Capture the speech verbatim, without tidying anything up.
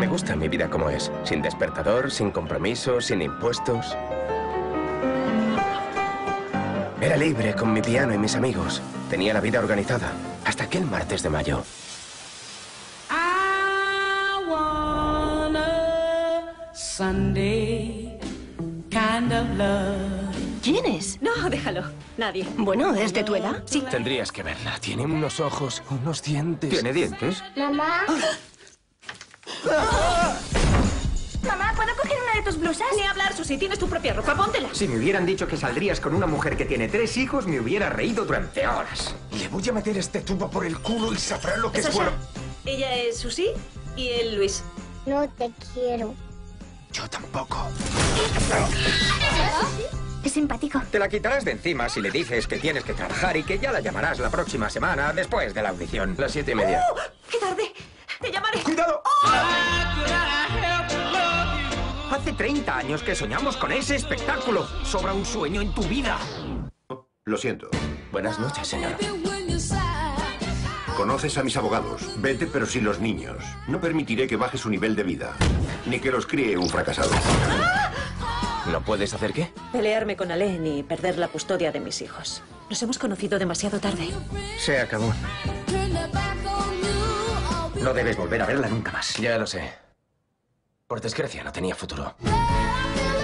Me gusta mi vida como es. Sin despertador, sin compromisos, sin impuestos. Era libre con mi piano y mis amigos. Tenía la vida organizada. Hasta aquel martes de mayo. I want a Sunday kind of love. ¿Quién es? No, déjalo. Nadie. Bueno, ¿es de tu edad? Sí. Tendrías que verla. Tiene unos ojos, unos dientes. ¿Tiene dientes? Mamá. Mamá, ¿puedo coger una de tus blusas? Ni hablar, Susi. Tienes tu propia ropa. Póntela. Si me hubieran dicho que saldrías con una mujer que tiene tres hijos, me hubiera reído durante horas. Le voy a meter este tubo por el culo y sabrá lo que es Sasha, bueno. ella es Susi y él Luis. No te quiero. Yo tampoco. Es simpático. Te la quitarás de encima si le dices que tienes que trabajar y que ya la llamarás la próxima semana después de la audición. Las siete y media. ¡Oh! ¡Qué tarde! ¡Te llamaré! ¡Cuidado! Hace treinta años que soñamos con ese espectáculo. Sobra un sueño en tu vida. Lo siento. Buenas noches, señora. Conoces a mis abogados. Vete, pero sin los niños. No permitiré que baje su nivel de vida. Ni que los críe un fracasado. ¿No puedes hacer qué? Pelearme con Alain y perder la custodia de mis hijos. Nos hemos conocido demasiado tarde. Se acabó. No debes volver a verla nunca más. Ya lo sé. Por desgracia, no tenía futuro.